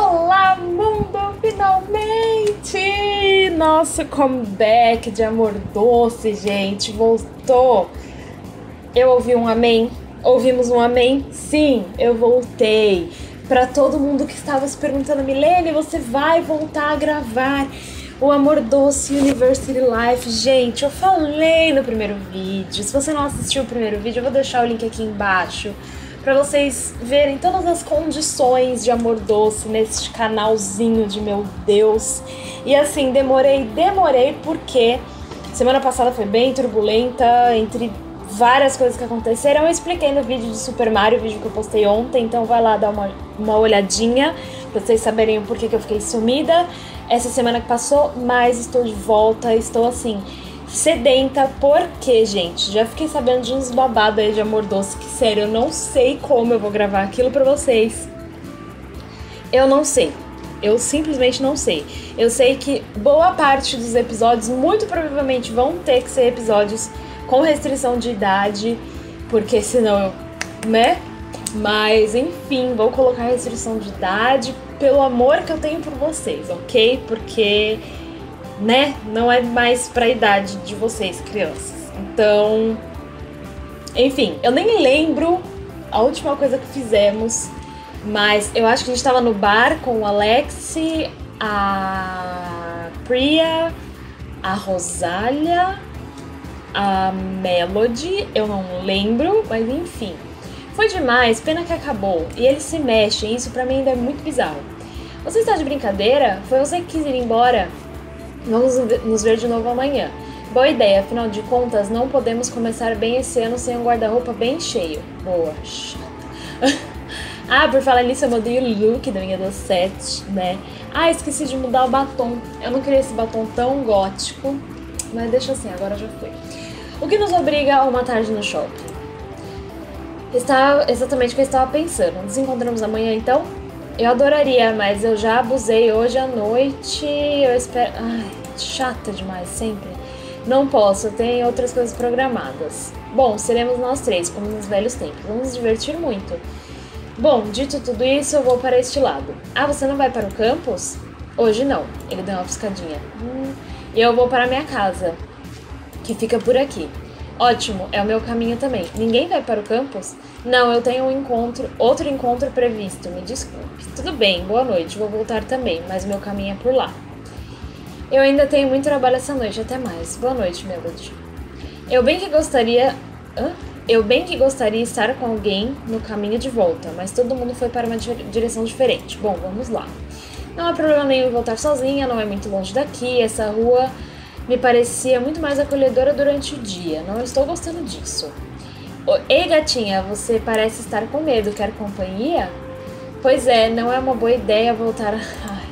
Olá, mundo! Finalmente! Nosso comeback de Amor Doce, gente, voltou. Eu ouvi um amém? Ouvimos um amém? Sim, eu voltei. Para todo mundo que estava se perguntando, Milene, você vai voltar a gravar o Amor Doce University Life? Gente, eu falei no primeiro vídeo. Se você não assistiu o primeiro vídeo, eu vou deixar o link aqui embaixo para vocês verem todas as condições de Amor Doce nesse canalzinho de meu Deus. E assim, demorei porque semana passada foi bem turbulenta, entre várias coisas que aconteceram. Eu expliquei no vídeo de Super Mario, o vídeo que eu postei ontem, então vai lá dar uma olhadinha pra vocês saberem o porquê que eu fiquei sumida essa semana que passou, mas estou de volta, estou assim, sedenta, porque, gente, já fiquei sabendo de uns babados aí de Amor Doce, que sério, eu não sei como eu vou gravar aquilo pra vocês. Eu não sei. Eu simplesmente não sei. Eu sei que boa parte dos episódios muito provavelmente vão ter que ser episódios com restrição de idade, porque senão eu, né? Mas, enfim, vou colocar restrição de idade pelo amor que eu tenho por vocês, ok? Porque, né, não é mais pra idade de vocês, crianças. Então, enfim, eu nem lembro a última coisa que fizemos, mas eu acho que a gente tava no bar com o Alex, a Priya, a Rosália, a Melody, eu não lembro, mas enfim. Foi demais, pena que acabou. E eles se mexem, isso pra mim ainda é muito bizarro. Você está de brincadeira? Foi você que quis ir embora? Vamos nos ver de novo amanhã. Boa ideia, afinal de contas, não podemos começar bem esse ano sem um guarda-roupa bem cheio. Boa, chata. Ah, por falar nisso, eu mudei o look da minha docete, né? Ah, esqueci de mudar o batom. Eu não queria esse batom tão gótico, mas deixa assim, agora já foi. O que nos obriga a uma tarde no shopping? Está exatamente o que eu estava pensando. Nos encontramos amanhã, então? Eu adoraria, mas eu já abusei hoje à noite. Eu espero... Ai, chata demais, sempre. Não posso, eu tenho outras coisas programadas. Bom, seremos nós três, como nos velhos tempos. Vamos nos divertir muito. Bom, dito tudo isso, eu vou para este lado. Ah, você não vai para o campus? Hoje não. Ele deu uma piscadinha. E eu vou para a minha casa, que fica por aqui. Ótimo, é o meu caminho também. Ninguém vai para o campus? Não, eu tenho outro encontro previsto, me desculpe. Tudo bem, boa noite, vou voltar também, mas o meu caminho é por lá. Eu ainda tenho muito trabalho essa noite, até mais. Boa noite, Melody. Eu bem que gostaria de estar com alguém no caminho de volta, mas todo mundo foi para uma direção diferente. Bom, vamos lá. Não há problema nenhum em voltar sozinha, não é muito longe daqui, essa rua me parecia muito mais acolhedora durante o dia. Não estou gostando disso. Ei, gatinha, você parece estar com medo. Quer companhia? Pois é, não é uma boa ideia voltar... Ai.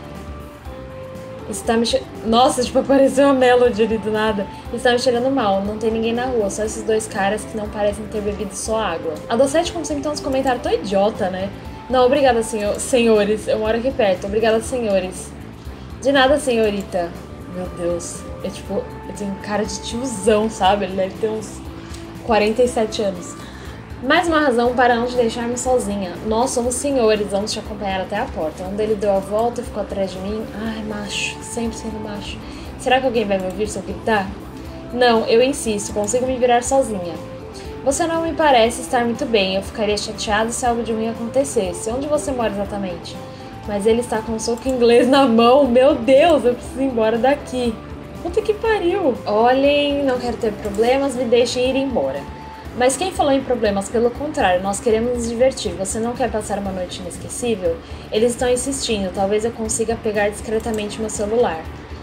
Está me... Nossa, tipo, apareceu a Melody ali do nada. Está me cheirando mal. Não tem ninguém na rua, só esses dois caras que não parecem ter bebido só água. A Docete, como sempre, tem uns comentários tão idiota, né? Não, obrigada, senhores. Eu moro aqui perto. Obrigada, senhores. De nada, senhorita. Meu Deus. Eu tenho cara de tiozão, sabe? Ele deve ter uns 47 anos. Mais uma razão para não te deixar-me sozinha. Nós somos senhores, vamos te acompanhar até a porta. Um dele deu a volta e ficou atrás de mim. Ai, macho, sempre sendo macho. Será que alguém vai me ouvir se eu gritar? Não, eu insisto, consigo me virar sozinha. Você não me parece estar muito bem, eu ficaria chateado se algo de ruim acontecesse. Onde você mora exatamente? Mas ele está com um soco inglês na mão. Meu Deus, eu preciso ir embora daqui. Puta que pariu. Olhem, não quero ter problemas, me deixem ir embora. Mas quem falou em problemas? Pelo contrário, nós queremos nos divertir. Você não quer passar uma noite inesquecível? Eles estão insistindo, talvez eu consiga pegar discretamente meu celular.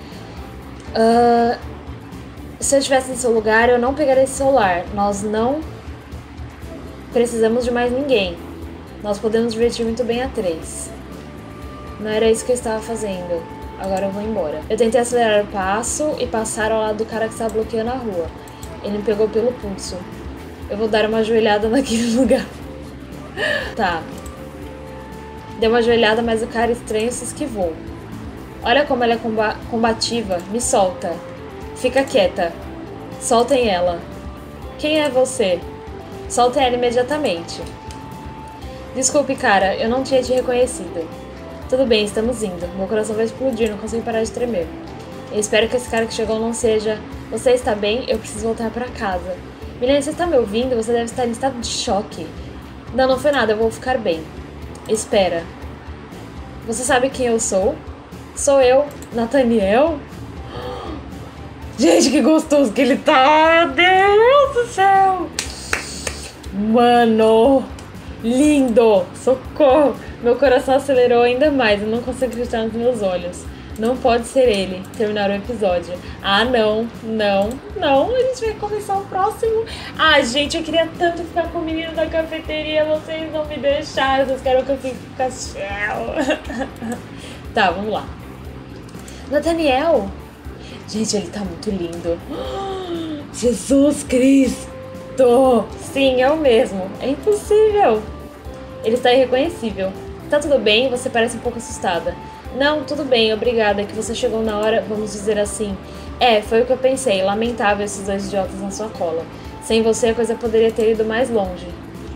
Se eu estivesse em seu lugar, eu não pegaria esse celular. Nós não precisamos de mais ninguém. Nós podemos divertir muito bem a três. Não era isso que eu estava fazendo. Agora eu vou embora. Eu tentei acelerar o passo e passar ao lado do cara que estava bloqueando a rua. Ele me pegou pelo pulso. Eu vou dar uma joelhada naquele lugar. Tá. Deu uma joelhada, mas o cara estranho se esquivou. Olha como ela é combativa. Me solta. Fica quieta. Soltem ela. Quem é você? Soltem ela imediatamente. Desculpe, cara. Eu não tinha te reconhecido. Tudo bem, estamos indo. Meu coração vai explodir, não consigo parar de tremer. Eu espero que esse cara que chegou não seja... Você está bem? Eu preciso voltar pra casa. Milena, você está me ouvindo? Você deve estar em estado de choque. Não, não foi nada, eu vou ficar bem. Espera. Você sabe quem eu sou? Sou eu, Nathaniel? Gente, que gostoso que ele tá! Meu Deus do céu! Mano! Lindo! Socorro! Meu coração acelerou ainda mais, eu não consigo acreditar nos meus olhos. Não pode ser ele. Terminar o episódio. Ah, não, não, não. A gente vai começar o próximo. Ah, gente, eu queria tanto ficar com o menino da cafeteria. Vocês não me deixaram. Vocês querem que eu fique com o Castiel. Tá, vamos lá. Nathaniel. Gente, ele tá muito lindo. Jesus Cristo. Sim, é o mesmo. É impossível. Ele está irreconhecível. Tá tudo bem? Você parece um pouco assustada. Não, tudo bem, obrigada, que você chegou na hora, vamos dizer assim. Foi o que eu pensei, lamentável esses dois idiotas na sua cola. Sem você a coisa poderia ter ido mais longe.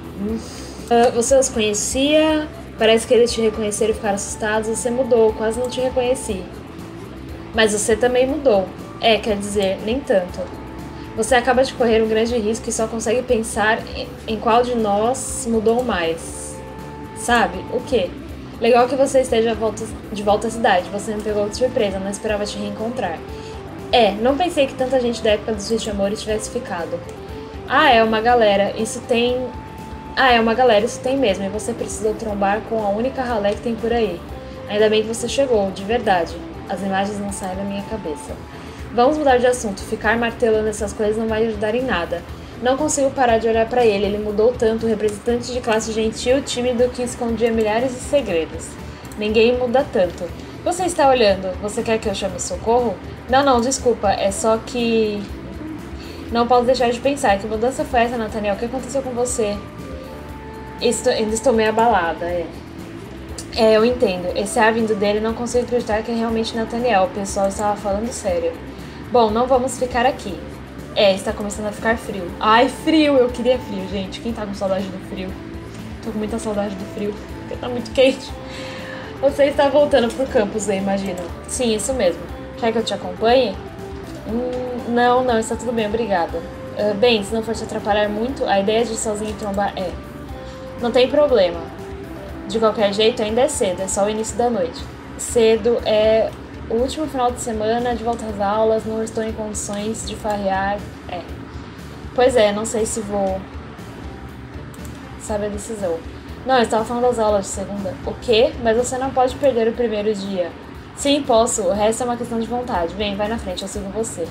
Você os conhecia? Parece que eles te reconheceram e ficaram assustados. Você mudou, quase não te reconheci. Mas você também mudou. Quer dizer, nem tanto. Você acaba de correr um grande risco e só consegue pensar em qual de nós mudou mais. Sabe, o quê? Legal que você esteja de volta à cidade. Você me pegou de surpresa, não esperava te reencontrar. Não pensei que tanta gente da época dos Sweet Amores tivesse ficado. É uma galera, isso tem... é uma galera, isso tem mesmo. E você precisou trombar com a única ralé que tem por aí. Ainda bem que você chegou, de verdade. As imagens não saem da minha cabeça. Vamos mudar de assunto. Ficar martelando essas coisas não vai ajudar em nada. Não consigo parar de olhar pra ele. Ele mudou tanto, representante de classe gentil, tímido, que escondia milhares de segredos. Ninguém muda tanto. Você está olhando? Você quer que eu chame socorro? Não, desculpa. É só que... Não posso deixar de pensar. Que mudança foi essa, Nathaniel? O que aconteceu com você? Ainda estou meio abalada, eu entendo. Esse ar vindo dele, não consigo acreditar que é realmente Nathaniel. O pessoal estava falando sério. Bom, não vamos ficar aqui. Está começando a ficar frio. Ai, frio! Eu queria frio, gente. Quem tá com saudade do frio? Tô com muita saudade do frio, porque tá muito quente. Você está voltando pro campus, eu imagino. Sim, isso mesmo. Quer que eu te acompanhe? Não, está tudo bem, obrigada. Bem, se não for te atrapalhar muito, a ideia de ir sozinho trombar Não tem problema. De qualquer jeito, ainda é cedo, é só o início da noite. Cedo é... O último final de semana, de volta às aulas, não estou em condições de farrear. Pois não sei se vou. Sabe a decisão. Não, eu estava falando das aulas de segunda. O quê? Mas você não pode perder o primeiro dia. Sim, posso. O resto é uma questão de vontade. Vem, vai na frente, eu sigo você.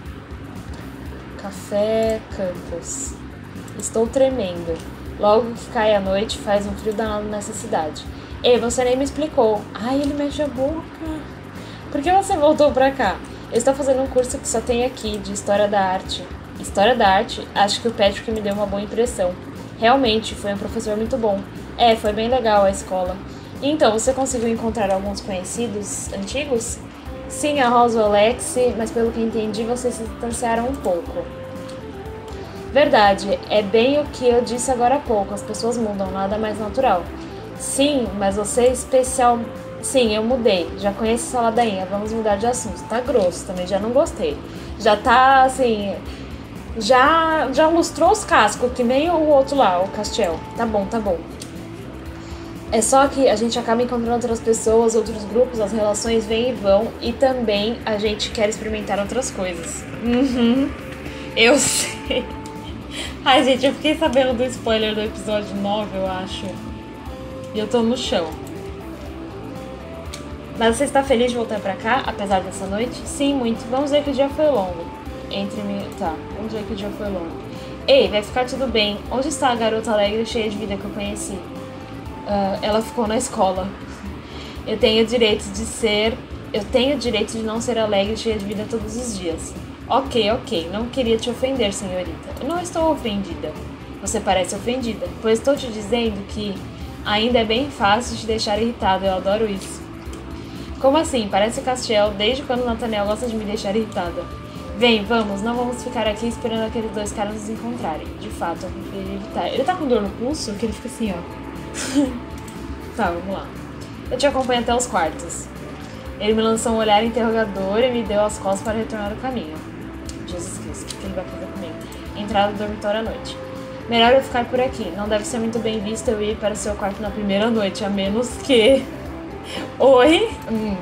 Café Campus. Estou tremendo. Logo que cai a noite, faz um frio danado nessa cidade. Ei, você nem me explicou. Ai, ele mexe a boca. Por que você voltou pra cá? Eu estou fazendo um curso que só tem aqui, de História da Arte. História da Arte? Acho que o Patrick me deu uma boa impressão. Realmente, foi um professor muito bom. Foi bem legal a escola. E então, você conseguiu encontrar alguns conhecidos antigos? Sim, a Rosa e o Alex, mas pelo que entendi, vocês se distanciaram um pouco. Verdade, é bem o que eu disse agora há pouco. As pessoas mudam, nada mais natural. Sim, mas você é especial... Sim, eu mudei. Já conheço essa ladainha. Vamos mudar de assunto. Tá grosso também, já não gostei. Já tá, assim... Já lustrou os cascos, que nem o outro lá, o Castiel. Tá bom. É só que a gente acaba encontrando outras pessoas, outros grupos, as relações vêm e vão. E também a gente quer experimentar outras coisas. Eu sei. Ai, gente, eu fiquei sabendo do spoiler do episódio 9, eu acho. E eu tô no chão. Mas você está feliz de voltar pra cá, apesar dessa noite? Sim, muito. Vamos dizer que o dia foi longo. Vamos dizer que o dia foi longo. Ei, vai ficar tudo bem. Onde está a garota alegre e cheia de vida que eu conheci? Ela ficou na escola. Eu tenho o direito de não ser alegre e cheia de vida todos os dias. Ok. Não queria te ofender, senhorita. Eu não estou ofendida. Você parece ofendida. Pois estou te dizendo que ainda é bem fácil te deixar irritada. Eu adoro isso. Como assim? Parece Castiel, desde quando Nathaniel gosta de me deixar irritada. Vem, vamos, não vamos ficar aqui esperando aqueles dois caras nos encontrarem. De fato, eu preferi evitar. Ele tá com dor no pulso? Que ele fica assim, ó. Tá, vamos lá. Eu te acompanho até os quartos. Ele me lançou um olhar interrogador e me deu as costas para retornar ao caminho. Jesus Cristo, o que ele vai fazer comigo? Entrada do dormitório à noite. Melhor eu ficar por aqui. Não deve ser muito bem visto eu ir para o seu quarto na primeira noite, a menos que... Oi?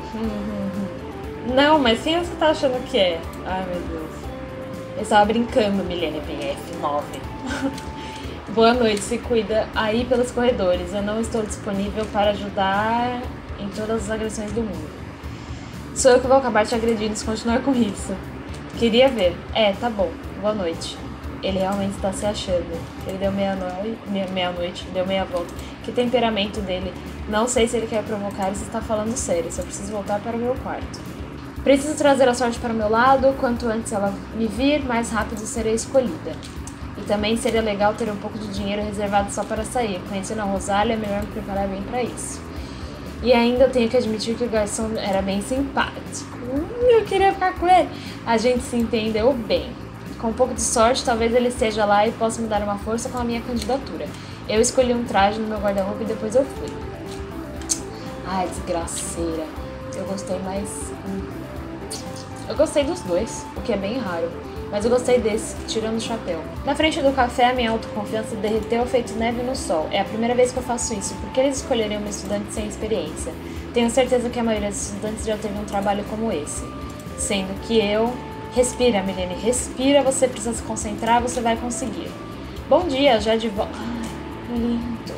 Não, mas quem você tá achando que é? Ai, meu Deus. Eu estava brincando, Milene BF9. Boa noite, se cuida aí pelos corredores. Eu não estou disponível para ajudar em todas as agressões do mundo. Sou eu que vou acabar te agredindo se continuar com isso. Queria ver. Tá bom. Boa noite. Ele realmente está se achando. Ele deu meia-noite, deu meia volta. Que temperamento dele. Não sei se ele quer provocar ou se está falando sério. Só preciso voltar para o meu quarto. Preciso trazer a sorte para o meu lado. Quanto antes ela me vir, mais rápido serei escolhida. E também seria legal ter um pouco de dinheiro reservado só para sair. Conhecendo a Rosália, é melhor me preparar bem para isso. E ainda eu tenho que admitir que o garçom era bem simpático. Eu queria ficar com ele. A gente se entendeu bem. Com um pouco de sorte, talvez ele esteja lá e possa me dar uma força com a minha candidatura. Eu escolhi um traje no meu guarda-roupa e depois eu fui. Ai, desgraceira. Eu gostei mais... Eu gostei dos dois, o que é bem raro. Mas eu gostei desse, tirando o chapéu. Na frente do café, a minha autoconfiança derreteu feito neve no sol. É a primeira vez que eu faço isso. Por que eles escolheriam uma estudante sem experiência? Tenho certeza que a maioria dos estudantes já teve um trabalho como esse. Sendo que eu... Respira, Milene, respira. Você precisa se concentrar, você vai conseguir. Bom dia, já de volta... Ai, lindo.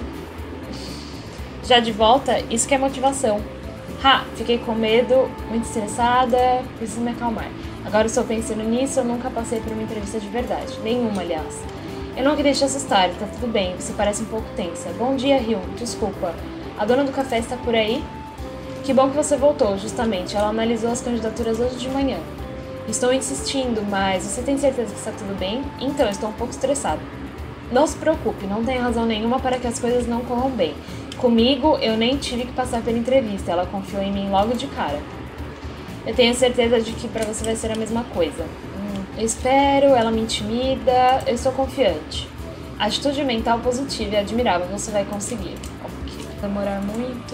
Já de volta, isso que é motivação. Fiquei com medo, muito estressada, preciso me acalmar. Agora estou pensando nisso, eu nunca passei por uma entrevista de verdade. Nenhuma, aliás. Eu não queria te assustar, tá tudo bem, você parece um pouco tensa. Bom dia, Hyun, desculpa. A dona do café está por aí? Que bom que você voltou, justamente. Ela analisou as candidaturas hoje de manhã. Estou insistindo, mas você tem certeza que está tudo bem? Então, estou um pouco estressada. Não se preocupe, não tem razão nenhuma para que as coisas não corram bem. Comigo, eu nem tive que passar pela entrevista, ela confiou em mim logo de cara. Eu tenho certeza de que pra você vai ser a mesma coisa. Eu espero, ela me intimida, eu sou confiante. Atitude mental positiva e admirável, você vai conseguir. Ok, demorar muito...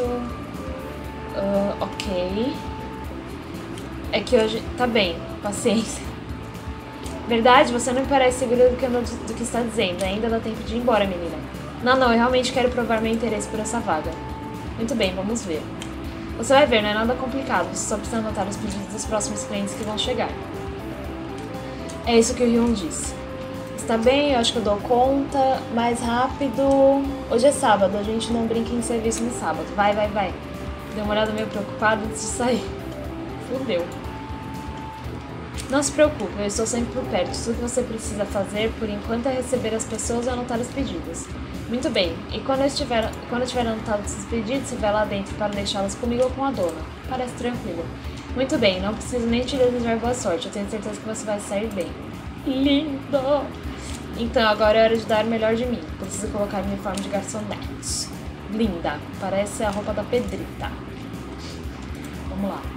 ok. É que hoje... Tá bem, paciência. Verdade, você não me parece segura do que está dizendo. Ainda dá tempo de ir embora, menina. Não, eu realmente quero provar meu interesse por essa vaga. Muito bem, vamos ver. Você vai ver, não é nada complicado. Você só precisa anotar os pedidos dos próximos clientes que vão chegar. É isso que o Hyun disse. Está bem, eu acho que eu dou conta. Mais rápido. Hoje é sábado, a gente não brinca em serviço no sábado. Vai. Deu uma olhada meio preocupada antes de sair. Fudeu. Não se preocupe, eu estou sempre por perto. Tudo que você precisa fazer, por enquanto, é receber as pessoas e anotar os pedidos. Muito bem, e quando eu tiver anotado esses pedidos, você vai lá dentro para deixá-los comigo ou com a dona. Parece tranquilo. Muito bem, não preciso nem te desejar boa sorte, eu tenho certeza que você vai sair bem. Lindo! Então, agora é hora de dar o melhor de mim. Preciso colocar o uniforme de garçonete. Linda, parece a roupa da Pedrita. Vamos lá.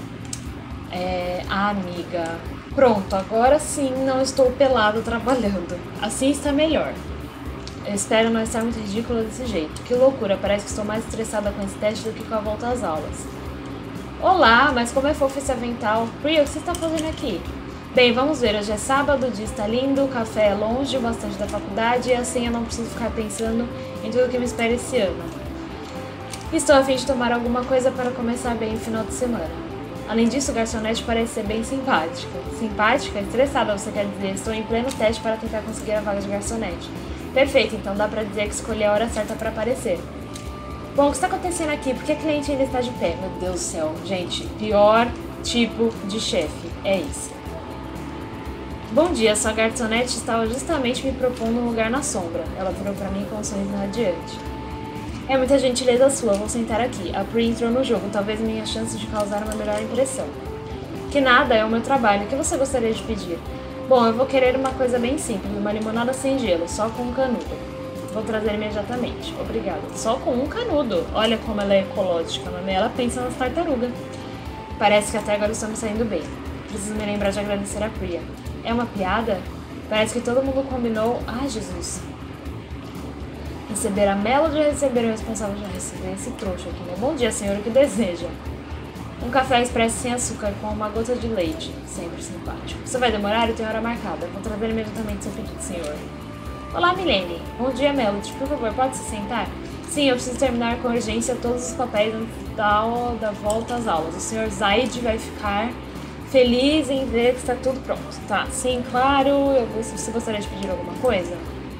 Amiga. Pronto, agora sim não estou pelado trabalhando. Assim está melhor. Eu espero não estar muito ridícula desse jeito. Que loucura, parece que estou mais estressada com esse teste do que com a volta às aulas. Olá, mas como é fofo esse avental. Priya, o que você está fazendo aqui? Bem, vamos ver, hoje é sábado, o dia está lindo, o café é longe, bastante da faculdade, e assim eu não preciso ficar pensando em tudo que me espera esse ano. Estou a fim de tomar alguma coisa para começar bem o final de semana. Além disso, o garçonete parece ser bem simpática. Simpática? Estressada, você quer dizer. Estou em pleno teste para tentar conseguir a vaga de garçonete. Perfeito, então dá pra dizer que escolhi a hora certa para aparecer. Bom, o que está acontecendo aqui? Por que a cliente ainda está de pé? Meu Deus do céu, gente, pior tipo de chefe, é isso. Bom dia, sua garçonete estava justamente me propondo um lugar na sombra. Ela virou pra mim com um sorriso radiante. É muita gentileza sua, vou sentar aqui. A Pri entrou no jogo, talvez minha chance de causar uma melhor impressão. Que nada, é o meu trabalho. O que você gostaria de pedir? Bom, eu vou querer uma coisa bem simples, uma limonada sem gelo, só com um canudo. Vou trazer imediatamente. Obrigada. Só com um canudo. Olha como ela é ecológica, mamãe. Ela pensa nas tartarugas. Parece que até agora estamos saindo bem. Preciso me lembrar de agradecer a Priya. É uma piada? Parece que todo mundo combinou... Ai, Jesus. Receber a Melody ou receber o responsável de receber esse trouxa aqui, né? Bom dia, senhor, o que deseja? Um café expresso sem açúcar com uma gota de leite, sempre simpático. Você vai demorar? Eu tenho hora marcada. Vou trazer imediatamente seu pedido, senhor. Olá, Milene. Bom dia, Melody. Por favor, pode se sentar? Sim, eu preciso terminar com urgência todos os papéis da volta às aulas. O senhor Zaid vai ficar feliz em ver que está tudo pronto. Tá, sim, claro. Você gostaria de pedir alguma coisa?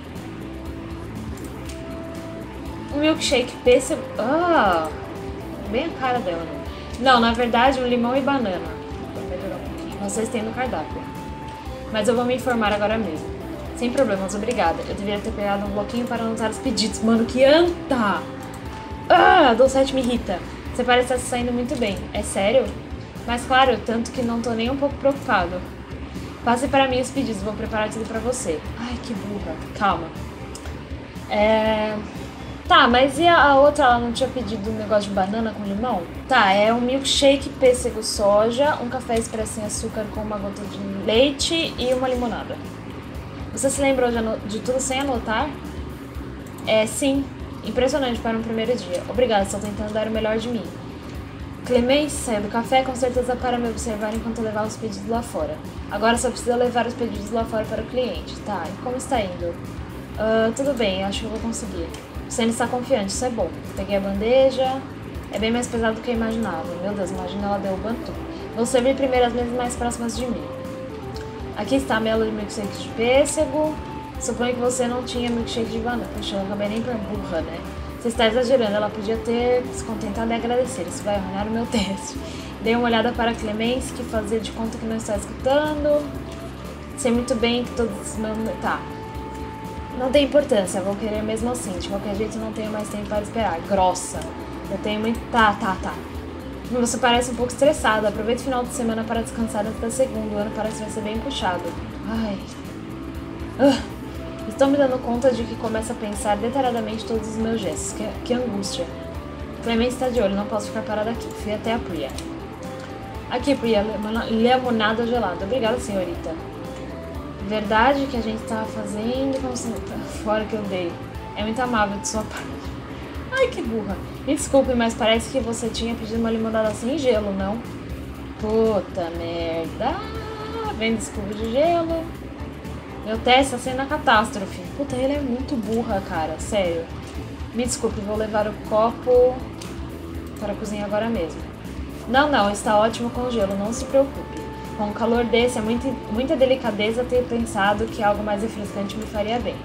Um milkshake pêssego... Ah, bem a cara dela, né? Não, na verdade, um limão e banana. Vou melhorar um pouquinho. Vocês têm no cardápio. Mas eu vou me informar agora mesmo. Sem problemas, obrigada. Eu deveria ter pegado um bloquinho para anotar os pedidos. Mano, que anta! Ah, Dulcete me irrita. Você parece estar se saindo muito bem. É sério? Mas claro, tanto que não tô nem um pouco preocupado. Passe para mim os pedidos, vou preparar tudo pra você. Ai, que burra. Calma. Tá, mas e a outra, ela não tinha pedido um negócio de banana com limão? Tá, é um milkshake pêssego soja, um café expresso sem açúcar com uma gota de leite e uma limonada. Você se lembrou de tudo sem anotar? Sim. Impressionante para um primeiro dia. Obrigada, estou tentando dar o melhor de mim. Clemence saiu do café com certeza para me observar enquanto eu levava os pedidos lá fora. Agora só precisa levar os pedidos lá fora para o cliente. Tá, e como está indo? Tudo bem, acho que eu vou conseguir. Você ainda está confiante, isso é bom. Peguei a bandeja. É bem mais pesado do que eu imaginava. Meu Deus, imagina ela derrubando tudo. Vou servir primeiro as mesas mais próximas de mim. Aqui está a Melody milkshake de pêssego. Suponho que você não tinha milkshake de banana. Puxa, eu acabei nem por burra, né? Você está exagerando, ela podia ter se contentado em agradecer. Isso vai arruinar o meu teste. Dei uma olhada para a Clemence, que fazia de conta que não está escutando. Sei muito bem que todos os meus... Tá. Não tem importância, vou querer mesmo assim. De qualquer jeito, não tenho mais tempo para esperar. Grossa. Eu tenho muito... Tá. Você parece um pouco estressada. Aproveita o final de semana para descansar antes da segunda. O ano parece que vai ser bem puxado. Ai. Estou me dando conta de que começo a pensar detalhadamente todos os meus gestos. Que angústia. Clemence está de olho, não posso ficar parada aqui. Fui até a Priya. Aqui, Priya, limonada gelada. Obrigada, senhorita. Verdade que a gente estava fazendo como se... Fora que eu dei. É muito amável de sua parte. Ai, que burra. Me desculpe, mas parece que você tinha pedido uma limonada sem gelo, não? Puta merda. Vem desculpa de gelo. Meu teste está sendo a catástrofe. Puta, ele é muito burra, cara. Sério. Me desculpe, vou levar o copo para a cozinha agora mesmo. Não, está ótimo com gelo, não se preocupe. Com um calor desse, é muita delicadeza ter pensado que algo mais refrescante me faria bem.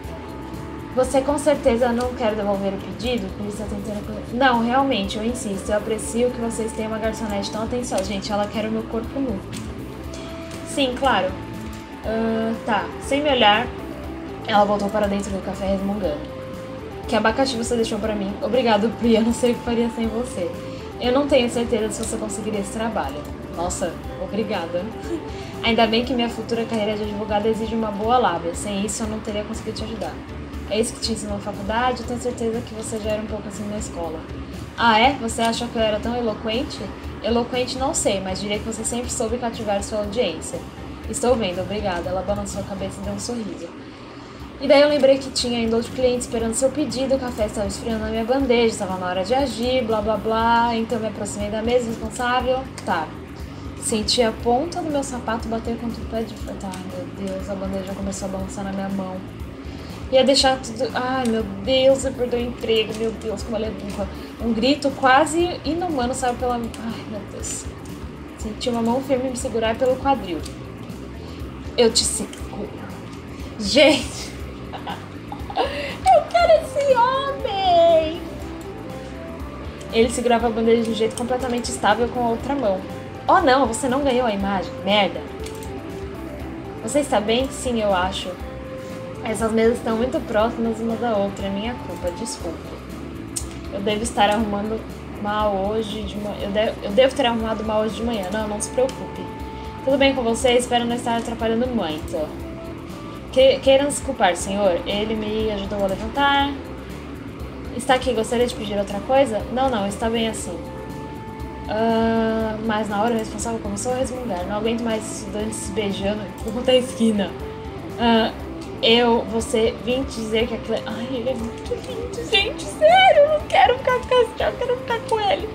Você com certeza não quer devolver o pedido? Por isso está tentando... Não, realmente, eu insisto. Eu aprecio que vocês tenham uma garçonete tão atenciosa. Gente, ela quer o meu corpo nu. Sim, claro. Tá, sem me olhar, ela voltou para dentro do café resmungando. Que abacaxi você deixou pra mim? Obrigado, Priya, não sei o que faria sem você. Eu não tenho certeza se você conseguiria esse trabalho. Nossa, obrigada. Ainda bem que minha futura carreira de advogada exige uma boa lábia. Sem isso eu não teria conseguido te ajudar. É isso que te ensinou na faculdade? Eu tenho certeza que você já era um pouco assim na escola. Ah, é? Você acha que eu era tão eloquente? Eloquente não sei, mas diria que você sempre soube cativar sua audiência. Estou vendo, obrigada. Ela balançou a cabeça e deu um sorriso. E daí eu lembrei que tinha ainda outro cliente esperando seu pedido, o café estava esfriando na minha bandeja, estava na hora de agir, blá blá blá. Então me aproximei da mesa responsável. Tá. Senti a ponta do meu sapato bater contra o pé de... Tá, meu Deus, a bandeja começou a balançar na minha mão. Ia deixar tudo... Ai, meu Deus, eu perdi o emprego, meu Deus, como ela é burra. Um grito quase inumano saiu pela... Ai, meu Deus. Senti uma mão firme me segurar pelo quadril. Eu te seguro. Gente! Eu quero esse homem! Ele segurava a bandeja de um jeito completamente estável com a outra mão. Oh não, você não ganhou a imagem. Merda. Você está bem? Sim, eu acho. Essas mesas estão muito próximas uma da outra. É minha culpa, desculpe. Eu devo estar arrumando mal hoje de manhã. Eu devo ter arrumado mal hoje de manhã. Não se preocupe. Tudo bem com você? Espero não estar atrapalhando muito. Queiram desculpar, senhor. Ele me ajudou a levantar. Está aqui, gostaria de pedir outra coisa? Não, está bem assim. Mas na hora o responsável começou a resmungar. Não aguento mais estudantes se beijando por conta da esquina. Você vim dizer que aquilo... Ai, ele é muito lindo, gente, sério, eu não quero ficar com esse, eu quero ficar com ele.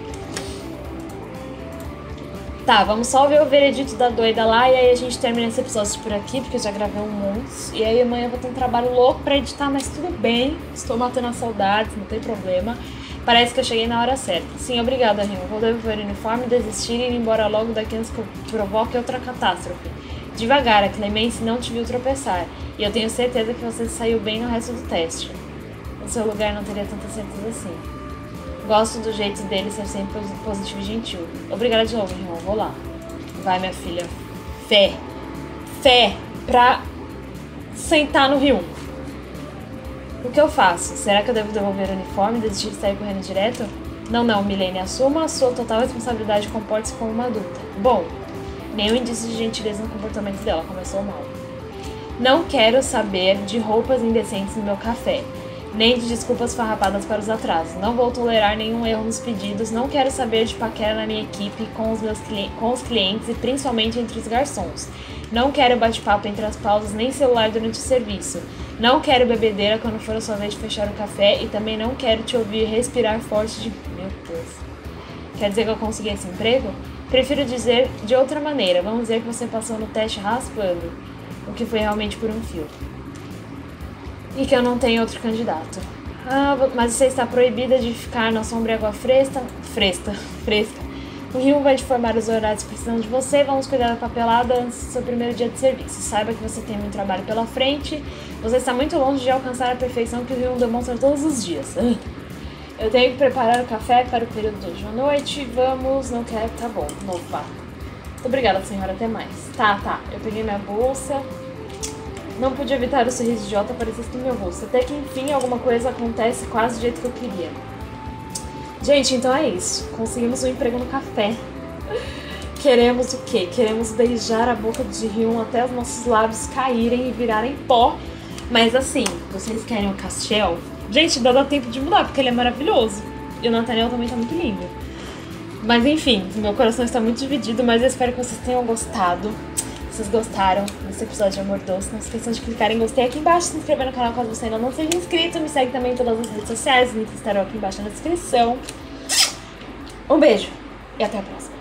Tá, vamos só ver o veredito da doida lá e aí a gente termina esse episódio por aqui, porque eu já gravei um monte. E aí amanhã eu vou ter um trabalho louco pra editar, mas tudo bem. Estou matando as saudades, não tem problema. Parece que eu cheguei na hora certa. Sim, obrigada, Rio. Vou devolver o uniforme, desistir e ir embora logo daqui antes que eu provoque outra catástrofe. Devagar, a Clemence não te viu tropeçar. E eu tenho certeza que você saiu bem no resto do teste. No seu lugar não teria tanta certeza assim. Gosto do jeito dele ser sempre positivo e gentil. Obrigada de novo, irmão. Vou lá. Vai, minha filha. Fé. Fé pra sentar no Rio. O que eu faço? Será que eu devo devolver o uniforme e desistir de sair correndo direto? Não, Milene. Assuma a sua total responsabilidade e comporte-se como uma adulta. Bom, nenhum indício de gentileza no comportamento dela. Começou mal. Não quero saber de roupas indecentes no meu café. Nem de desculpas farrapadas para os atrasos. Não vou tolerar nenhum erro nos pedidos. Não quero saber de paquera na minha equipe com os clientes e principalmente entre os garçons. Não quero bate-papo entre as pausas nem celular durante o serviço. Não quero bebedeira quando for a sua vez de fechar o café e também não quero te ouvir respirar forte de... Meu Deus. Quer dizer que eu consegui esse emprego? Prefiro dizer de outra maneira. Vamos dizer que você passou no teste raspando, o que foi realmente por um fio. E que eu não tenho outro candidato. Ah, mas você está proibida de ficar na sombra e água fresca. O Rio vai te formar os horários precisando de você. Vamos cuidar da papelada antes do seu primeiro dia de serviço. Saiba que você tem muito trabalho pela frente. Você está muito longe de alcançar a perfeição que o Rio demonstra todos os dias. Eu tenho que preparar o café para o período de hoje à noite. Vamos, não quero, tá bom, novo fato. Muito obrigada, senhora, até mais. Tá, eu peguei minha bolsa. Não pude evitar o sorriso idiota aparecesse no meu rosto. Até que, enfim, alguma coisa acontece quase do jeito que eu queria. Gente, então é isso. Conseguimos um emprego no café. Queremos o quê? Queremos beijar a boca de Ryun até os nossos lábios caírem e virarem pó. Mas assim, vocês querem o Castiel? Gente, dá tempo de mudar, porque ele é maravilhoso. E o Nathaniel também tá muito lindo. Mas enfim, meu coração está muito dividido, mas eu espero que vocês tenham gostado. Se vocês gostaram desse episódio de Amor Doce, não se esqueçam de clicar em gostei aqui embaixo, se inscrever no canal caso você ainda não seja inscrito. Me segue também em todas as redes sociais, os links estarão aqui embaixo na descrição. Um beijo e até a próxima.